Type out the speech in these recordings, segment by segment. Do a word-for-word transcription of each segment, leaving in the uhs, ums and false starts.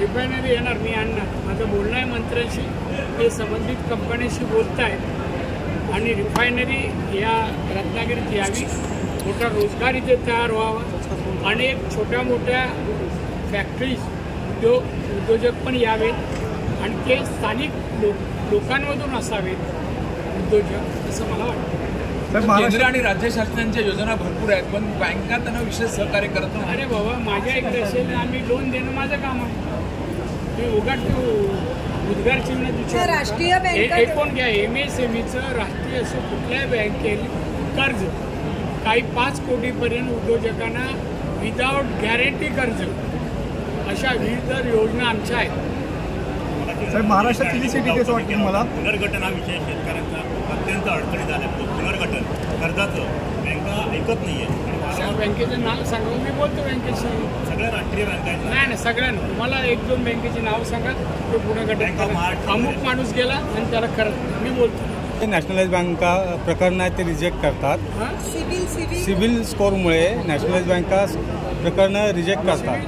Refinery येणार, मी आणणार. माझं बोलणं आहे मंत्र्यांशी, ते संबंधित कंपनीशी बोलत आहेत आणि रिफायनरी या रत्नागिरीत यावी, मोठा रोजगार इथे तयार व्हावा, अनेक छोट्या मोठ्या फॅक्टरीज उद्योग उद्योजक पण यावेत आणि ते स्थानिक लोक लोकांमधून असावेत उद्योजक, असं मला वाटतं. केंद्र आणि राज्य शासनांच्या योजना भरपूर आहेत, पण बँका त्यांना विशेष सहकार्य करत नाही. अरे बाबा, माझ्या इकडे असेल ना, आम्ही लोन देणं माझं काम आहे. मी उगाच उद्गार चिन्ह राष्ट्रीय बँक एकूण घ्या, एम एस एम ईचं राष्ट्रीय असं कुठल्याही बँकेने कर्ज काही पाच कोटीपर्यंत उद्योजकांना विदाउट गॅरंटी कर्ज, अशा विविध योजना आमच्या आहेत. साहेब, महाराष्ट्रात किती सिटी कसं वाटतं मला? पुनर्गठन हा विषय शेतकऱ्यांचा अत्यंत अडचणीत झाला. पुनर्गठन कर्जाचं बँका ऐकत नाहीये. बँकेचं नाव सांगा, मी बोलतो बँकेशी. सगळ्या राष्ट्रीय बँकांचं नाही नाही, सगळ्यांना. तुम्हाला एक दोन बँकेची नाव सांगा, ते पुनर्गठन अमुक माणूस गेला आणि त्याला करत, मी बोलतो. नॅशनलाइज बँका प्रकरण आहे ते रिजेक्ट करतात. सिव्हिल सिव्हिल सिव्हिल स्कोरमुळे नॅशनलाइज बँका प्रकरणं रिजेक्ट करतात.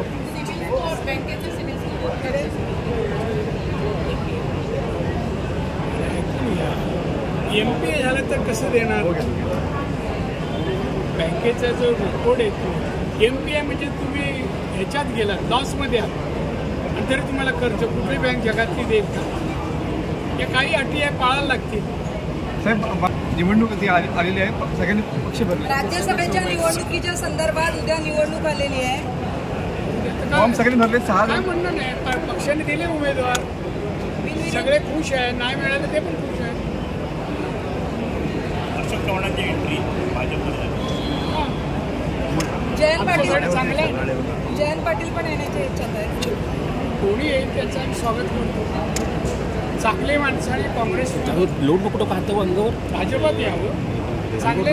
एम पी ए झालं तर कसं देणार? बँकेचा जो रिपोर्ट येतो, एम पी ए म्हणजे तुम्ही ह्याच्यात गेलात, लॉसमध्ये आहात आणि तरी तुम्हाला कर्ज कुठली बँक जगातली देईल का? या काही अटी आहे, पाळायला लागतील. साहेब, निवडणूक आलेली आहे, सगळ्यांनी पक्ष भरले. राज्यसभेच्या निवडणुकीच्या संदर्भात उद्या निवडणूक आलेली आहे, सगळ्यांनी भरले. सहा काय म्हणणं नाही, पक्षाने दिले उमेदवार, सगळे खुश आहे. नाही मिळाले ते पण खुश आहे. अशोक चव्हाणांची एंट्री भाजपमध्ये जयंत पाटील चांगलं आहे. जयंत पाटील पण येण्याच्या इच्छात आहे. कोणी येईल त्याचं आम्ही स्वागत करतो. चांगले माणसाने काँग्रेस लोट नको पाहतो अंगावर भाजपात यावं, चांगले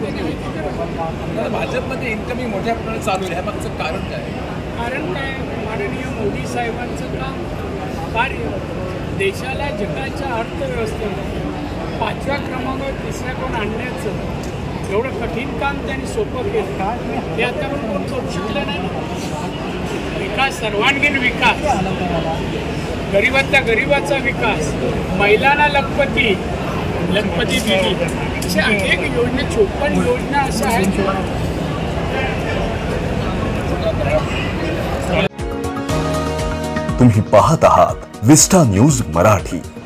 भाजपमध्ये इन्कमिंग मोठ्या प्रमाणात चालू आहे. ह्यामागचं कारण काय? कारण काय, माननीय मोदी साहेबांचं काम, कार्य देशाला जगाच्या अर्थव्यवस्थेत पाचव्या क्रमांकावर तिसऱ्या कोण आणण्याचं एवढं कठीण काम त्यांनी सोपं केलं, ते आतापर्यंत कोण करू शकलं नाही ना. विकास, सर्वांगीण विकास, गरीबातल्या गरीबाचा विकास, महिलांना लखपती लखपती दिली, अशा अनेक योजना, चोपन्न योजना अशा आहेत. तुम्ही पाहत आहात विस्टा न्यूज मराठी.